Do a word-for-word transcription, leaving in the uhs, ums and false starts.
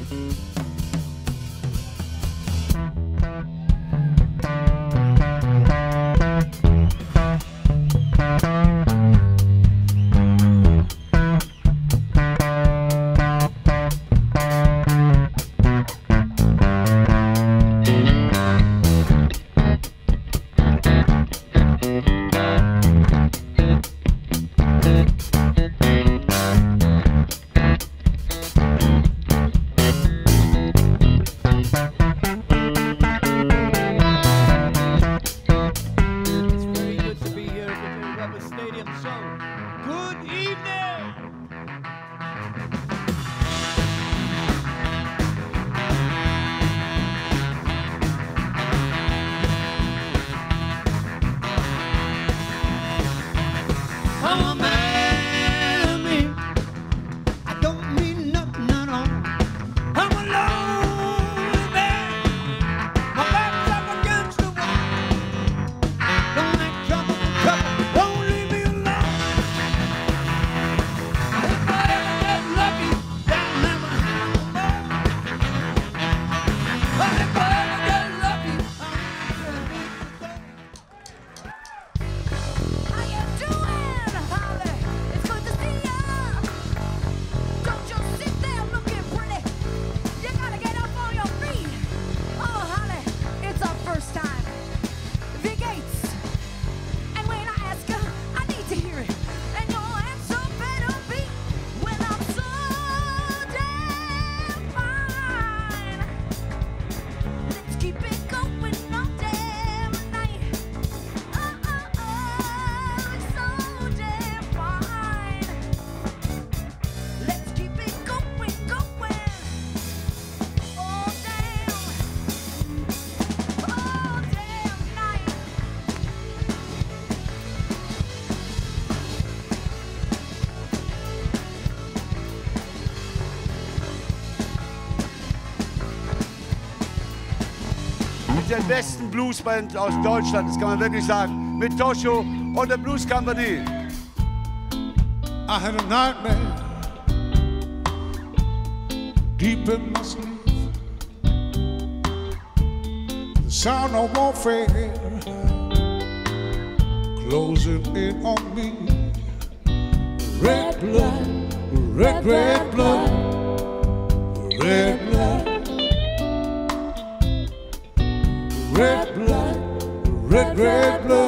Mit der besten Bluesband aus Deutschland, das kann man wirklich sagen, mit Tosho und der Blues Company. I had a nightmare deep in my sleep. The sound of warfare closing in on me. Red blood, red, red blood, red blood. Red blood, red, red blood.